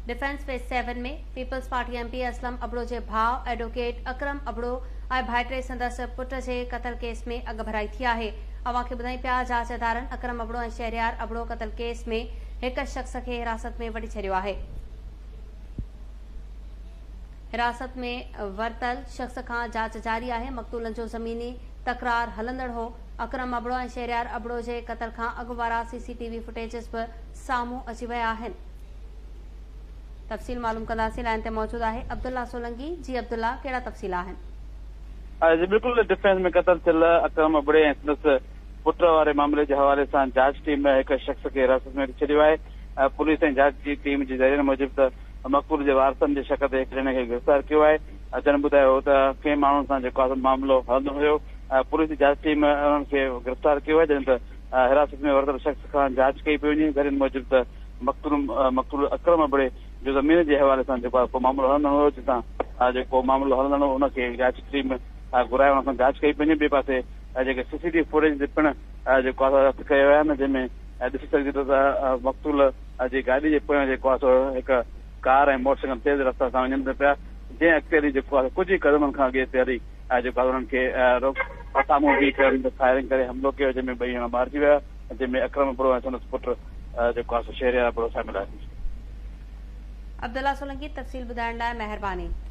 Defence phase 7 में Peoples Party MP Aslam Abro के भाउ एडवोकेट अकरम अबड़ो और भाइटे संदस पुट के कतल केस में अग भराई थी है। अवां खे ॿुधाई पिया जांच इदारनि अकरम अबड़ो और शहरियार अबड़ो कतल केस में एक शख्स के हिरासत में वठी छॾियो आहे। हिरासत में वरतल शख्स का जांच जारी है। मक़तूलन जो ज़मीनी तकरार हलंदड़ हो। अकरम अबड़ो और शहरियार अबड़ो के कतल का अॻु वारा CCTV फुटेजेस भी साम्हूं अची विया आहिनि। तफ़सील मालूम कंदासीं। लाइन ते मौजूद है अब्दुल्ला सोलंकी। जी अब्दुल्ला, कहिड़ा तफ़सील आहिनि? जी बिल्कुल, डिफेंस में कतल थियल अकरम अबड़े ऐं संदसि पुट वारे मामले के हवाले से जांच टीम एक शख्स के हिरासत में वठी छॾियो आहे। पुलिस ऐं जांच की टीम के ज़रिए मूजिब त मक़तूल के वारसनि के शक ते हिक ॼणे खे गिरफ़्तार किया है। जन ॿुधायो त कंहिं माण्हुनि सां जेको आहे मामिलो हलंदो हुयो। पुलिस की जांच टीम उन्हनि खे गिरफ़्तार किया है। जन त हिरासत में वरतल शख्स खां जांच कई पई वञे। ज़रिए मूजिब त मक़तूल अकरम अबड़े जो ज़मीन के हवाले से जो मामलो हलंदो हुयो, जितां जो मामलो हलंदो उनके जांच टीम घुराए उन जांच कई पई। ॿिए पासे जेके CCTV फुटेज पिण जेको आहे हथ कयो आहे, जंहिंमें ॾिसी सघिजे थो त मक़तूल जी गाॾी जे पोयां जेको आहे हिकु कार ऐं मोटरसाइकिल तेज़ रफ़्तार सां वञनि पिया, जंहिं अॻिते जेको आहे कुझु ई क़दमनि खां अॻे तेरी जेको आहे उन्हनि खे साम्हूं बीह करे फायरिंग करे हमलो कयो, जंहिंमें ॿई ॼणा मारिजी विया, जंहिंमें अकरम अबड़ो ऐं संदसि पुट जेको आहे शहरियार अबड़ो शामिल आहे। अब्दुल्ला सोलंकी, तफ़सील ॿुधाइण लाइ महिरबानी।